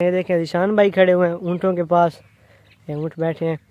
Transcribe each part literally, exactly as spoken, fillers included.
ये देखें निशान भाई खड़े हुए हैं ऊँटों के पास, ये ऊँट बैठे हैं।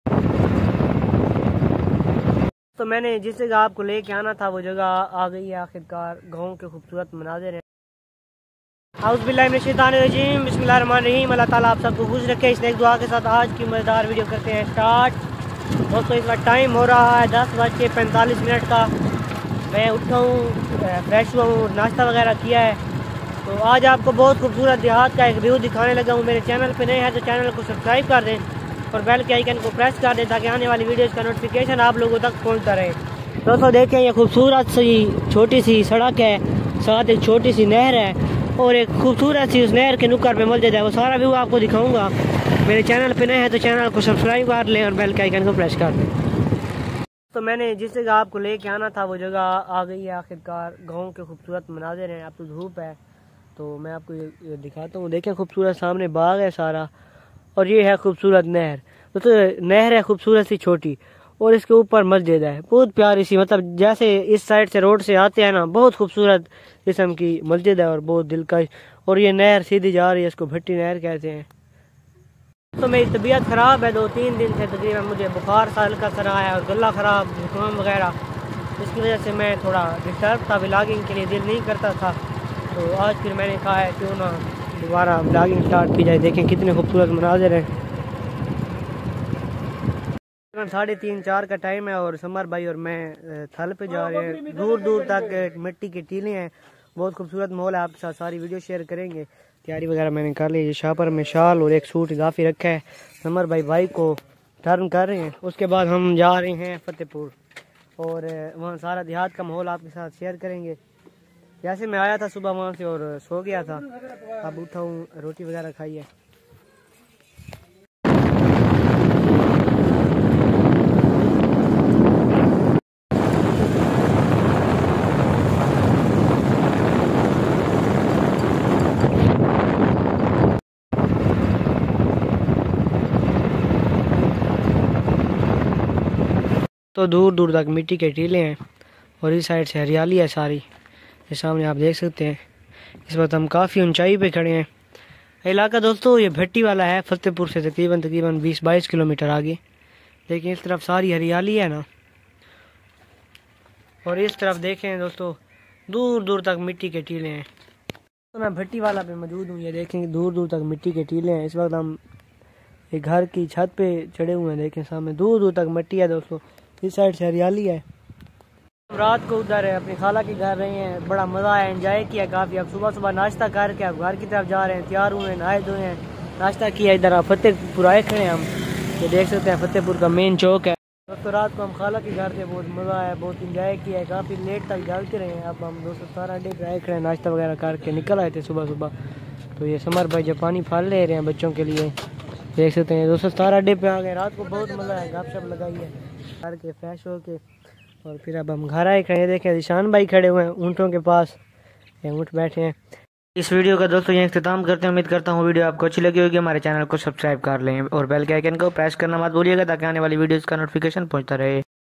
तो मैंने जिस जगह आपको लेके आना था वो जगह आ गई है आखिरकार। गाँव के खूबसूरत मनाजिर हैं। औज़ुबिल्लाहिमिनश्शैतानिर्रजीम, बिस्मिल्लाहिर्रहमानिर्रहीम। अल्लाह ताला आप सबको खुश रखे। इस नेक दुआ के साथ आज की मज़ेदार वीडियो करते हैं स्टार्ट। दोस्तों इस वक्त टाइम हो रहा है दस बज के पैंतालीस मिनट का। मैं उठा हूँ, फ्रेश हुआ हूँ, नाश्ता वगैरह किया है। तो आज आपको बहुत खूबसूरत देहात का एक व्यू दिखाने लगा हूँ। मेरे चैनल पे नए हैं तो चैनल को सब्सक्राइब कर दें और बेल के आइकन को प्रेस कर दें ताकि आने वाली वीडियोज़ का नोटिफिकेशन आप लोगों तक पहुँचता रहे। दोस्तों देखें ये खूबसूरत सी छोटी सी सड़क है, साथ एक छोटी सी नहर है और एक खूबसूरत सी उस नहर के नुक्कड़ पे मस्जिद है। वो सारा व्यू आपको दिखाऊंगा। मेरे चैनल पे नए हैं तो चैनल को सब्सक्राइब कर लें और बेल के आइकन को प्रेस कर दें। तो मैंने जिस जगह आपको लेके आना था वो जगह आ गई है आखिरकार। गाँव के खूबसूरत मनाजिर हैं। अब तो धूप है तो मैं आपको ये दिखाता हूँ। देखें खूबसूरत सामने बाग है सारा और ये है खूबसूरत नहर। तो नहर है खूबसूरत सी छोटी और इसके ऊपर मस्जिद है बहुत प्यारी सी। मतलब जैसे इस साइड से रोड से आते हैं ना, बहुत खूबसूरत किस्म की मस्जिद है और बहुत दिलकश। और ये नहर सीधी जा रही है, इसको भट्टी नहर कहते हैं। तो मेरी तबीयत ख़राब है, दो तीन दिन से तकरीबन मुझे बुखार सा हल्का सा रहा है और गला ख़राब, जुकाम वगैरह। इसकी वजह से मैं थोड़ा डिस्टर्ब था, व्लॉगिंग के लिए दिल नहीं करता था। तो आज फिर मैंने कहा है क्यों ना दोबारा व्लॉगिंग स्टार्ट की जाए। देखें कितने खूबसूरत मनाजिर हैं। साढ़े तीन चार का टाइम है और समर भाई और मैं थल पे जा रहे हैं। दूर दूर तक मिट्टी के टीले हैं, बहुत खूबसूरत माहौल है। आपके साथ सारी वीडियो शेयर करेंगे। तैयारी वगैरह मैंने कर ली। ये शापर में शाल और एक सूट इजाफी रखा है। समर भाई बाइक को टर्न कर रहे हैं। उसके बाद हम जा रहे हैं फतेहपुर और वहाँ सारा देहात का माहौल आपके साथ शेयर करेंगे। जैसे मैं आया था सुबह वहाँ से और सो गया था, अब उठा हूँ, रोटी वगैरह खाई है। तो दूर दूर तक मिट्टी के टीले हैं और इस साइड से हरियाली है सारी। ये सामने आप देख सकते हैं। इस वक्त हम काफ़ी ऊंचाई पे खड़े हैं। इलाका दोस्तों ये भट्टी वाला है, फतेहपुर से तकरीबन तकरीबन बीस बाईस किलोमीटर आगे। लेकिन इस तरफ सारी हरियाली है ना, और इस तरफ देखें दोस्तों दूर दूर तक मिट्टी के टीले हैं। तो मैं भट्टी वाला पे मौजूद हूँ। ये देखेंगे दूर दूर तक मिट्टी के टीले हैं। इस वक्त हम एक घर की छत पे चढ़े हुए हैं। देखें सामने दूर दूर तक मिट्टी है दोस्तों, इस साइड से हरियाली है। रात को उधर है अपनी खाला के घर रहे हैं, बड़ा मज़ा आया, एंजॉय किया काफ़ी। अब सुबह सुबह नाश्ता करके अब घर की तरफ जा रहे हैं, तैयार हुए हैं, नहाए धोए हैं, नाश्ता किया। इधर आप फतेहपुर आए खड़े हैं हम, ये देख सकते हैं फतेहपुर का मेन चौक है। दोस्तों रात को हम खाला के घर थे, बहुत मज़ा आया, बहुत इंजॉय किया है, काफ़ी लेट तक जागते रहे हैं। अब हम दोस्तों सारा अड्डे पे आए खड़े हैं, नाश्ता वगैरह करके निकल आए थे सुबह सुबह। तो ये समर भाई जब पानी फाल ले रहे हैं बच्चों के लिए, देख सकते हैं दोस्तों सारा अड्डे पे आ गए। रात को बहुत मज़ा आया, गपशप लगाई है करके फ्रेश हो के और फिर अब हम घर आए खड़े। देखें निशान भाई खड़े हुए हैं ऊँटों के पास, ये ऊँट बैठे हैं। इस वीडियो का दोस्तों यहीं इख्तिताम करते हैं। उम्मीद करता हूँ वीडियो आपको अच्छी लगी होगी। हमारे चैनल को सब्सक्राइब कर लें और बेल के आइकन को प्रेस करना मत भूलिएगा ताकि आने वाली वीडियोज़ का नोटिफिकेशन पहुँचता रहे।